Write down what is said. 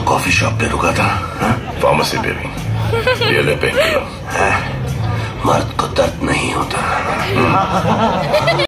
Coffee shop पे रुका था? फार्मेसी पे भी ये ले पेन किलर। मर्द को दर्द नहीं होता।